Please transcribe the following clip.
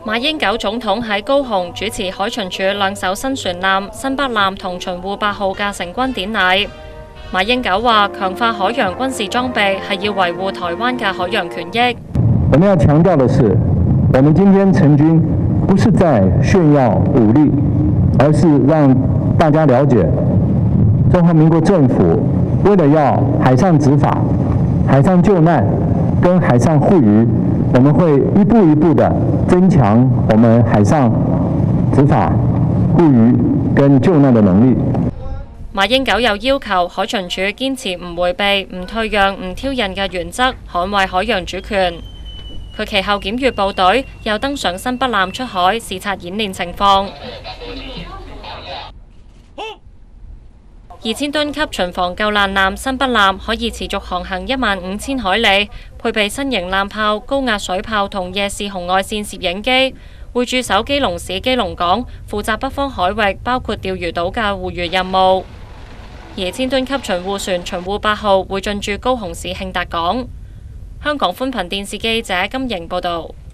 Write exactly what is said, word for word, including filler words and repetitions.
馬英九總統喺高雄主持海巡署兩艘新船艦新北艦同巡護八號嘅成軍典禮。馬英九話：強化海洋軍事裝備係要維護台灣嘅海洋權益。 我們要強調的是，我們今天成軍不是在炫耀武力，而是讓大家了解中華民國政府為了要海上執法、海上救難跟海上護漁，我們會一步一步的增強我們海上執法、護漁跟救難的能力。 馬英九又要求海巡署堅持唔迴避、唔退讓、唔挑釁嘅原則，捍衛海洋主權。佢其後檢閱部隊，又登上新北艦出海視察演練情況。二千噸級巡防救難艦新北艦可以持續航行一萬五千海里，配備新型艦炮、高壓水炮同夜視紅外線攝影機，會駐守基隆市基隆港，負責北方海域包括釣魚島嘅護漁任務。而千噸級巡護船巡護八號會進駐高雄市慶達港。香港寬頻電視記者金瑩報導。